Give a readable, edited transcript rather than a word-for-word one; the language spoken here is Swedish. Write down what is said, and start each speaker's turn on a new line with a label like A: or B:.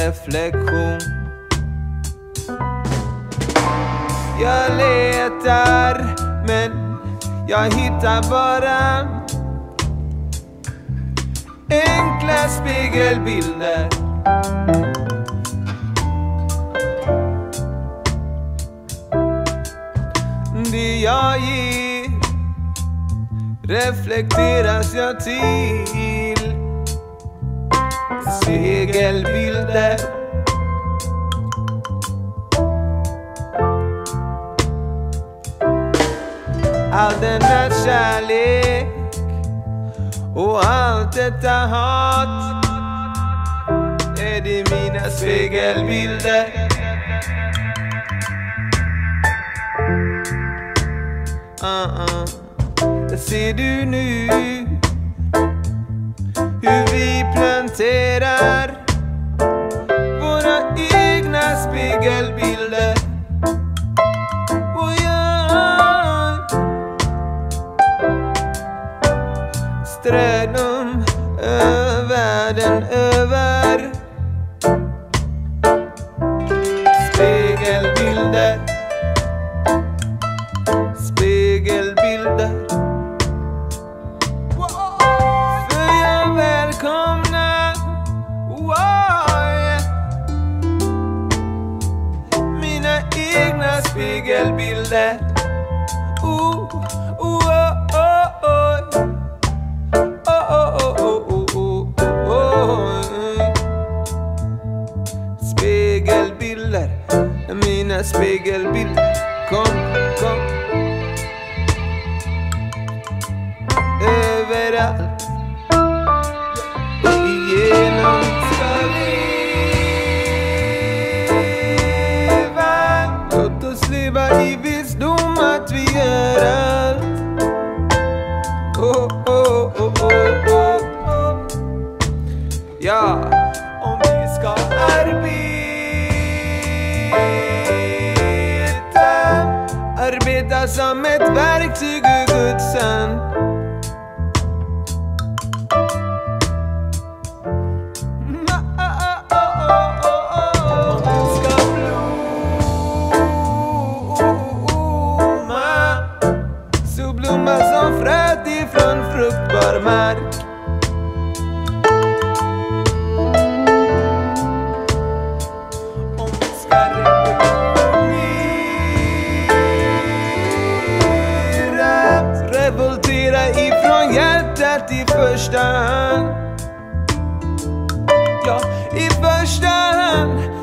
A: reflektion. Jag letar men jag hittar bara enkla spegelbilder. Det jag ger reflekteras jag till spegelbilder. All denna kärlek och allt detta hat är det mina spegelbilder. Ser du nu hur vi planterar våra egna spegelbilder? Och jag ströd dem världen över. Spegelbilder, spegelbilder. För jag välkomnar mina egna spegelbilder. Spegelbilder, mina spegelbilder. Kom, kom. Överallt och igenom ska leva. Låt oss leva i visdom att vi gör allt. Ja, om vi ska arbeta som ett verktyg ur Guds hand. Om vi ska blomma, så blomma som fröet ifrån fruktbar mark. Revoltera ifrån hjärtat i första hand. Ja, i första hand.